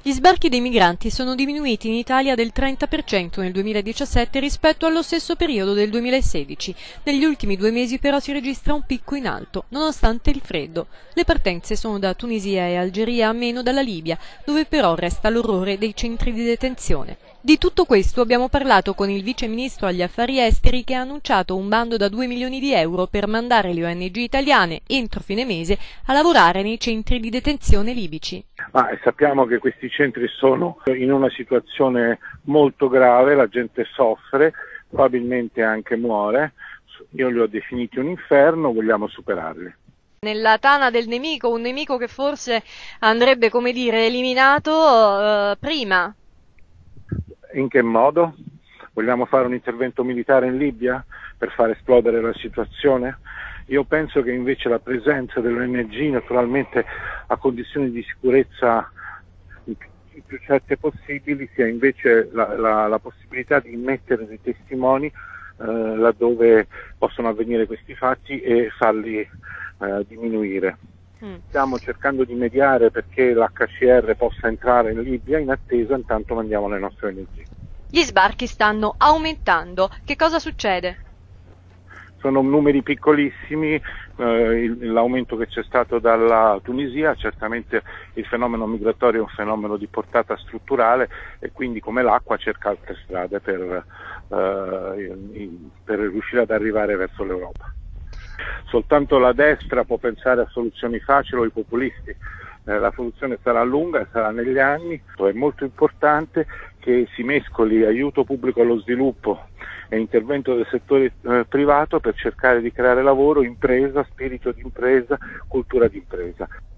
Gli sbarchi dei migranti sono diminuiti in Italia del 30% nel 2017 rispetto allo stesso periodo del 2016. Negli ultimi 2 mesi però si registra un picco in alto, nonostante il freddo. Le partenze sono da Tunisia e Algeria, a meno dalla Libia, dove però resta l'orrore dei centri di detenzione. Di tutto questo abbiamo parlato con il vice ministro agli affari esteri, che ha annunciato un bando da 2 milioni di euro per mandare le ONG italiane entro fine mese a lavorare nei centri di detenzione libici. Sappiamo che questi centri sono in una situazione molto grave, la gente soffre, probabilmente anche muore. Io li ho definiti un inferno, vogliamo superarli. Nella tana del nemico, un nemico che forse andrebbe, come dire, eliminato prima. In che modo? Vogliamo fare un intervento militare in Libia per far esplodere la situazione? Io penso che invece la presenza dell'ONG, naturalmente a condizioni di sicurezza il più certe possibili, sia invece la possibilità di mettere dei testimoni laddove possono avvenire questi fatti e farli diminuire. Stiamo cercando di mediare perché l'HCR possa entrare in Libia, in attesa intanto mandiamo le nostre ONG. Gli sbarchi stanno aumentando. Che cosa succede? Sono numeri piccolissimi, l'aumento che c'è stato dalla Tunisia, certamente il fenomeno migratorio è un fenomeno di portata strutturale e quindi come l'acqua cerca altre strade per riuscire ad arrivare verso l'Europa. Soltanto la destra può pensare a soluzioni facili o i populisti. La soluzione sarà lunga, sarà negli anni. È molto importante che si mescoli aiuto pubblico allo sviluppo e intervento del settore privato per cercare di creare lavoro, impresa, spirito di impresa, cultura di impresa.